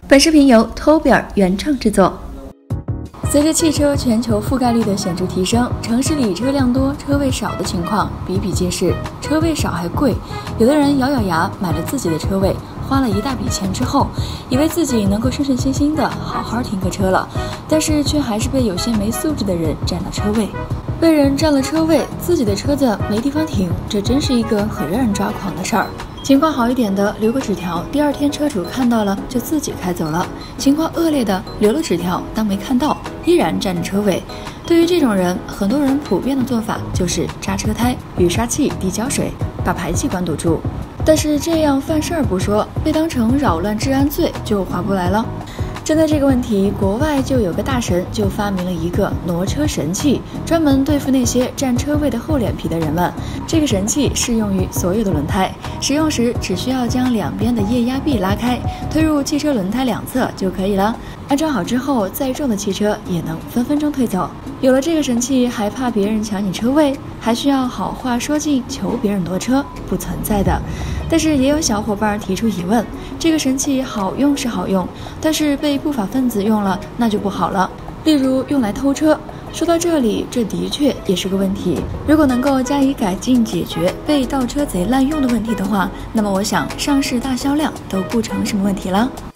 本视频由偷比尔原创制作。随着汽车全球覆盖率的显著提升，城市里车辆多、车位少的情况比比皆是。车位少还贵，有的人咬咬牙买了自己的车位，花了一大笔钱之后，以为自己能够顺顺心心的好好停个车了，但是却还是被有些没素质的人占了车位。被人占了车位，自己的车子没地方停，这真是一个很让人抓狂的事儿。情况好一点的留个纸条，第二天车主看到了就自己开走了；情况恶劣的留了纸条当没看到，依然占着车位。对于这种人，很多人普遍的做法就是扎车胎、雨刷器滴胶水，把排气管堵住。但是这样犯事儿不说，被当成扰乱治安罪就划不来了。针对这个问题，国外就有个大神就发明了一个挪车神器，专门对付那些占车位的厚脸皮的人们。这个神器适用于所有的轮胎，使用时只需要将两边的液压臂拉开，推入汽车轮胎两侧就可以了。安装好之后，再重的汽车也能分分钟推走。有了这个神器，还怕别人抢你车位？还需要好话说尽求别人挪车？不存在的。但是也有小伙伴提出疑问，这个神器好用是好用，但是被不法分子用了那就不好了，例如用来偷车。说到这里，这的确也是个问题。如果能够加以改进解决被盗车贼滥用的问题的话，那么我想上市大销量都不成什么问题了。